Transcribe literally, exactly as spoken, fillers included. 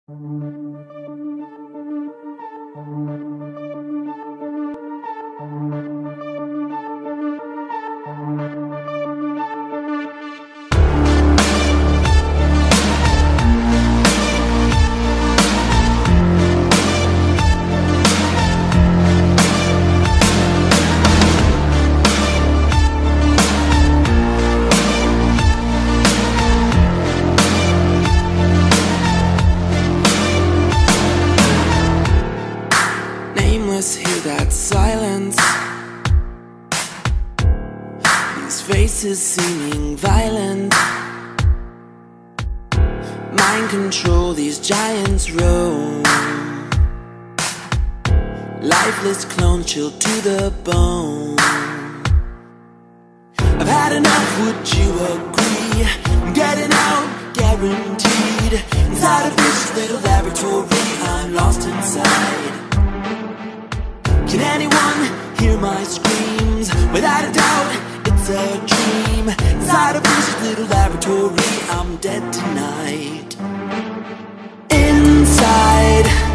Hear that silence, these faces seeming violent. Mind control, these giants roam. Lifeless clone chilled to the bone. I've had enough, would you agree? I'm getting out, guaranteed. Inside of this little laboratory, I'm lost inside. Can anyone hear my screams? Without a doubt, it's a dream. Inside of this little laboratory, I'm dead tonight. Inside